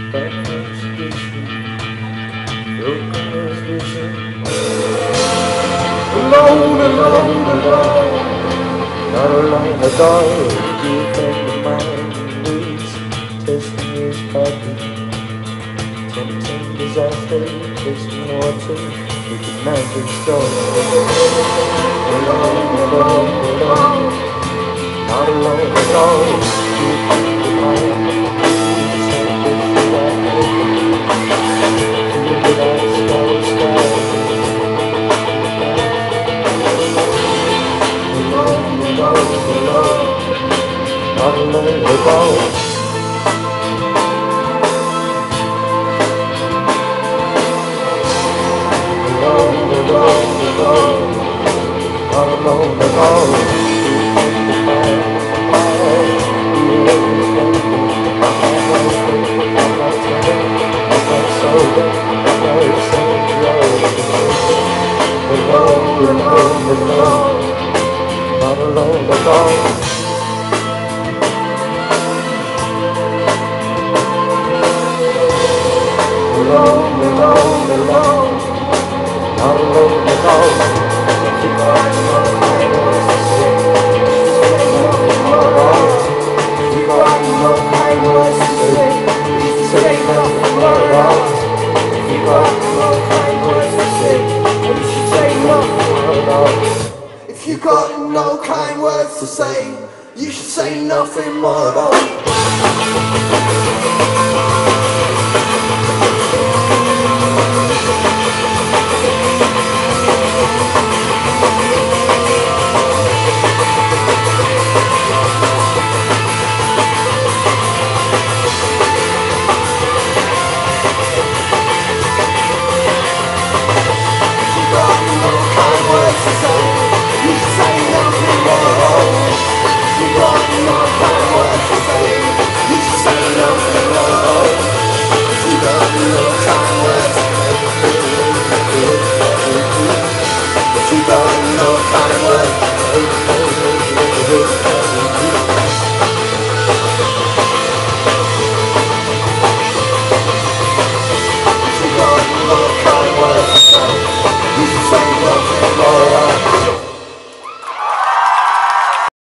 Alone, alone, alone. Not alone at all. Dear friend of mine needs testing his heartbeat. Tempting disaster, tasting water with the magic stone. Alone, alone, alone. Not alone at all. Dear friend of mine needs testing his heartbeat. Not alone at all. Alone, alone, alone. Not alone at all. Not alone at all. Alone, alone, alone. Not alone at all. You got no kind words to say. You got no kind words to say. Say nothing more at all. You got no kind words to say. You should say nothing more at all. If you got no kind words to say, you should say nothing more at all.